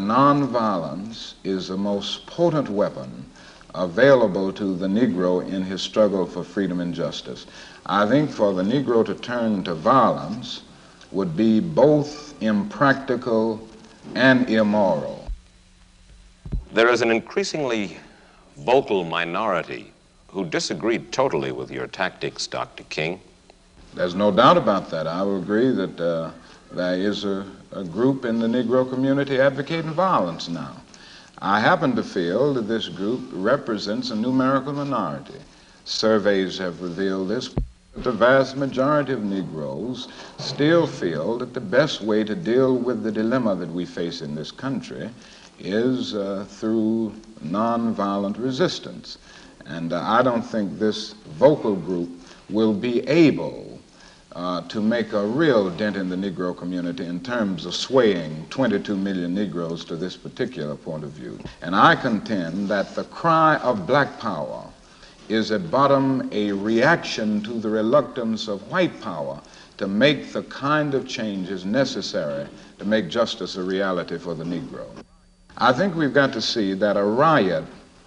nonviolence is the most potent weapon available to the Negro in his struggle for freedom and justice. I think for the Negro to turn to violence would be both impractical and immoral. There is an increasingly vocal minority who disagreed totally with your tactics, Dr. King. There's no doubt about that. I will agree that there is a group in the Negro community advocating violence now. I happen to feel that this group represents a numerical minority. Surveys have revealed this. The vast majority of Negroes still feel that the best way to deal with the dilemma that we face in this country is through nonviolent resistance. And I don't think this vocal group will be able to make a real dent in the Negro community in terms of swaying 22 million Negroes to this particular point of view. And I contend that the cry of black power is at bottom a reaction to the reluctance of white power to make the kind of changes necessary to make justice a reality for the Negro. I think we've got to see that a riot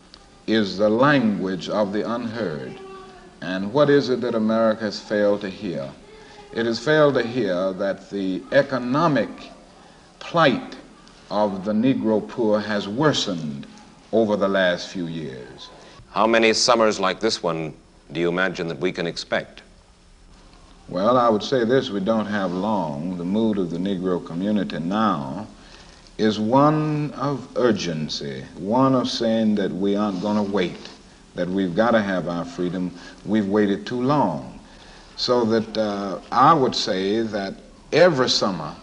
is the language of the unheard. And what is it that America has failed to hear? It has failed to hear that the economic plight of the Negro poor has worsened over the last few years. How many summers like this one do you imagine that we can expect? Well, I would say this: we don't have long. The mood of the Negro community now is one of urgency, one of saying that we aren't going to wait, that we've got to have our freedom. We've waited too long. So that I would say that every summer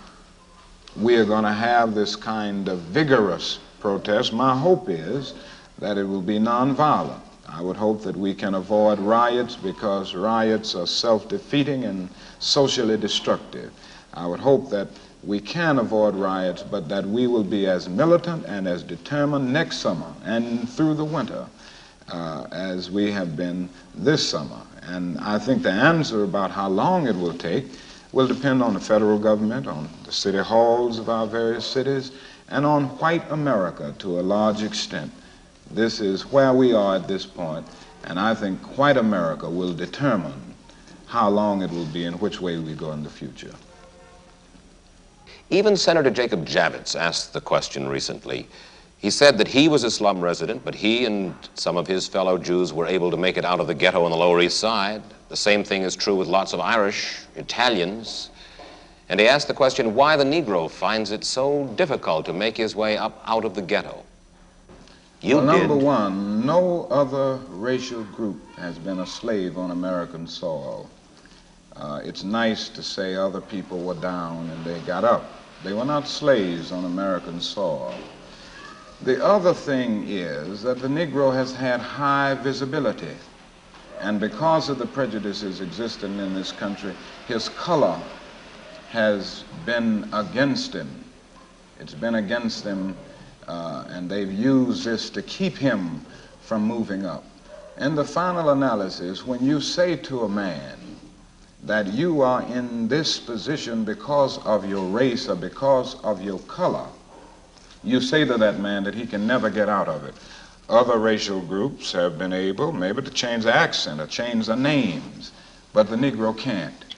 we are going to have this kind of vigorous protest. My hope is that it will be nonviolent. I would hope that we can avoid riots because riots are self-defeating and socially destructive. I would hope that we can avoid riots, but that we will be as militant and as determined next summer and through the winter as we have been this summer. And I think the answer about how long it will take will depend on the federal government, on the city halls of our various cities, and on white America to a large extent. This is where we are at this point, and I think white America will determine how long it will be and which way we go in the future. Even Senator Jacob Javits asked the question recently. He said that he was a slum resident, but he and some of his fellow Jews were able to make it out of the ghetto on the Lower East Side. The same thing is true with lots of Irish, Italians. And he asked the question why the Negro finds it so difficult to make his way up out of the ghetto. Well, number one, no other racial group has been a slave on American soil. It's nice to say other people were down and they got up. They were not slaves on American soil. The other thing is that the Negro has had high visibility. And because of the prejudices existing in this country, his color has been against him. It's been against him, and they've used this to keep him from moving up. In the final analysis, when you say to a man that you are in this position because of your race or because of your color, you say to that man that he can never get out of it. Other racial groups have been able maybe to change the accent or change the names, but the Negro can't.